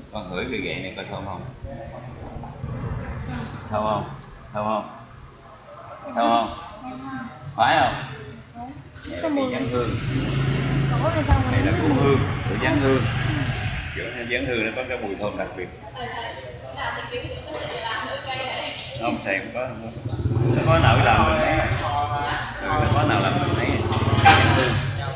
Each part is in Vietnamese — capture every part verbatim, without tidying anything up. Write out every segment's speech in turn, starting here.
Con ngửi cái ghẹ này coi thơm không? Thơm không? Thơm không? Thơm không? Phải không? Cái dán hương. Đây là củ hương, củ dán hương. Kiểu dán hương nó có cái mùi thơm đặc biệt. Không, thầy không có, không có. Nó có nào làm mình thấy. Ừ, nó có nào làm mình thấy. Dán hương.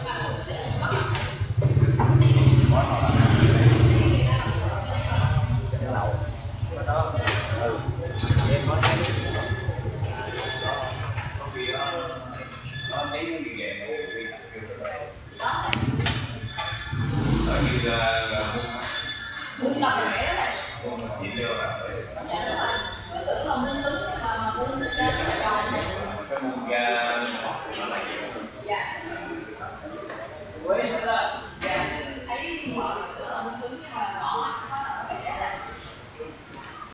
Bún lọc rẻ đó này. Cứ tưởng là lên đứng mà bún ra cái